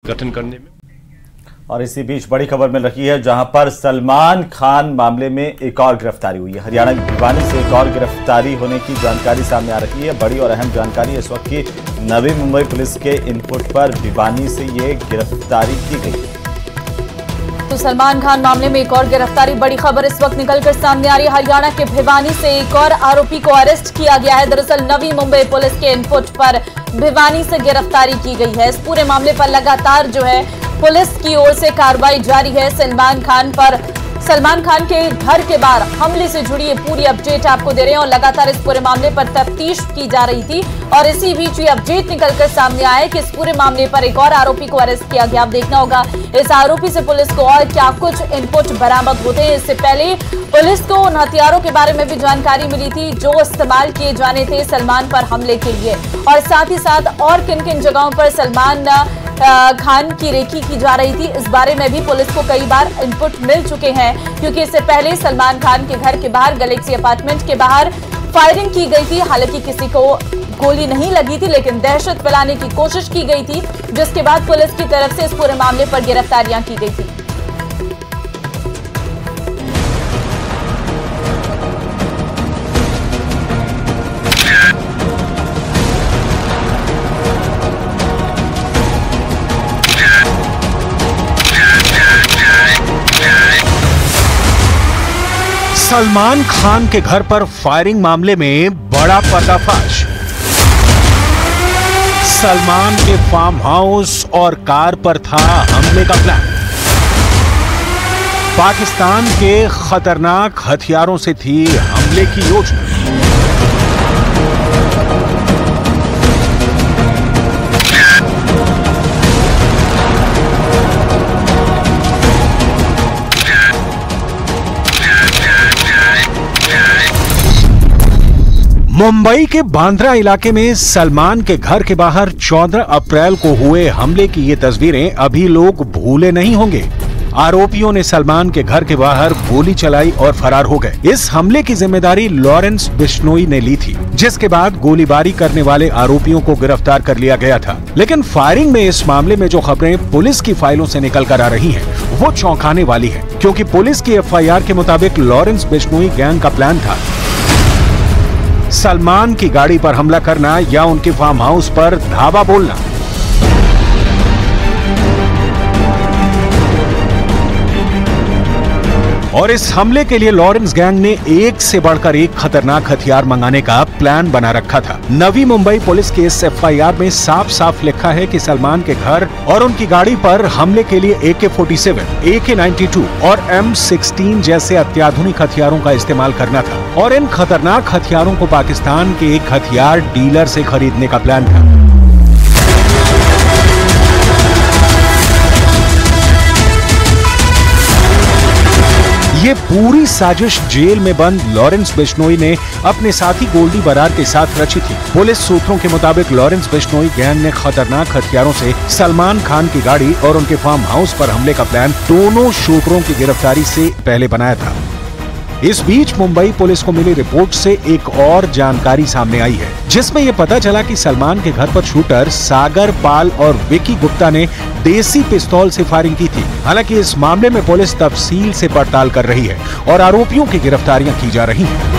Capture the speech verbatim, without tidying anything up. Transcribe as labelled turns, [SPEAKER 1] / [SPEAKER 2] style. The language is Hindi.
[SPEAKER 1] गठन करने में।
[SPEAKER 2] और इसी बीच बड़ी खबर मिल रही है, जहां पर सलमान खान मामले में एक और गिरफ्तारी हुई है। हरियाणा की भिवानी से एक और गिरफ्तारी होने की जानकारी सामने आ रही है। बड़ी और अहम जानकारी इस वक्त की नवी मुंबई पुलिस के इनपुट पर भिवानी से ये गिरफ्तारी की गई है।
[SPEAKER 3] तो सलमान खान मामले में एक और गिरफ्तारी, बड़ी खबर इस वक्त निकलकर सामने आ रही है। हरियाणा के भिवानी से एक और आरोपी को अरेस्ट किया गया है। दरअसल नवी मुंबई पुलिस के इनपुट पर भिवानी से गिरफ्तारी की गई है। इस पूरे मामले पर लगातार जो है पुलिस की ओर से कार्रवाई जारी है। सलमान खान पर सलमान खान के घर के बाहर हमले से जुड़ी ये पूरी अपडेट आपको दे रहे हैं और लगातार इस पूरे मामले पर तफ्तीश की जा रही थी और इसी बीच ये अपडेट निकलकर सामने आया कि इस पूरे मामले पर एक और आरोपी को अरेस्ट किया गया। अब देखना होगा इस आरोपी से पुलिस को और क्या कुछ इनपुट बरामद होते हैं। इससे पहले पुलिस को उन हथियारों के बारे में भी जानकारी मिली थी जो इस्तेमाल किए जाने थे सलमान पर हमले के लिए, और साथ ही साथ और किन किन जगहों पर सलमान खान की रेकी की जा रही थी, इस बारे में भी पुलिस को कई बार इनपुट मिल चुके हैं। क्योंकि इससे पहले सलमान खान के घर के बाहर गैलेक्सी अपार्टमेंट के बाहर फायरिंग की गई थी। हालांकि किसी को गोली नहीं लगी थी, लेकिन दहशत फैलाने की कोशिश की गई थी, जिसके बाद पुलिस की तरफ से इस पूरे मामले पर गिरफ्तारियां की गई थी।
[SPEAKER 4] सलमान खान के घर पर फायरिंग मामले में बड़ा पर्दाफाश। सलमान के फार्म हाउस और कार पर था हमले का प्लान। पाकिस्तान के खतरनाक हथियारों से थी हमले की योजना। मुंबई के बांद्रा इलाके में सलमान के घर के बाहर चौदह अप्रैल को हुए हमले की ये तस्वीरें अभी लोग भूले नहीं होंगे। आरोपियों ने सलमान के घर के बाहर गोली चलाई और फरार हो गए। इस हमले की जिम्मेदारी लॉरेंस बिश्नोई ने ली थी, जिसके बाद गोलीबारी करने वाले आरोपियों को गिरफ्तार कर लिया गया था। लेकिन फायरिंग में इस मामले में जो खबरें पुलिस की फाइलों से निकल कर आ रही हैं, वो चौंकाने वाली है। क्योंकि पुलिस की एफ आई आर के मुताबिक लॉरेंस बिश्नोई गैंग का प्लान था सलमान की गाड़ी पर हमला करना या उनके फार्म हाउस पर धावा बोलना। और इस हमले के लिए लॉरेंस गैंग ने एक से बढ़कर एक खतरनाक हथियार मंगाने का प्लान बना रखा था। नवी मुंबई पुलिस के इस एफ आई आर में साफ साफ लिखा है कि सलमान के घर और उनकी गाड़ी पर हमले के लिए ए के forty seven, A K ninety two और एम सिक्सटीन जैसे अत्याधुनिक हथियारों का इस्तेमाल करना था और इन खतरनाक हथियारों को पाकिस्तान के एक हथियार डीलर से खरीदने का प्लान था। ये पूरी साजिश जेल में बंद लॉरेंस बिश्नोई ने अपने साथी गोल्डी बरार के साथ रची थी। पुलिस सूत्रों के मुताबिक लॉरेंस बिश्नोई गैंग ने खतरनाक हथियारों से सलमान खान की गाड़ी और उनके फार्म हाउस पर हमले का प्लान दोनों शूटरों की गिरफ्तारी से पहले बनाया था। इस बीच मुंबई पुलिस को मिली रिपोर्ट से एक और जानकारी सामने आई है, जिसमें यह पता चला कि सलमान के घर पर शूटर सागर पाल और विकी गुप्ता ने देसी पिस्तौल से फायरिंग की थी। हालांकि इस मामले में पुलिस तफसील से पड़ताल कर रही है और आरोपियों की गिरफ्तारियां की जा रही हैं।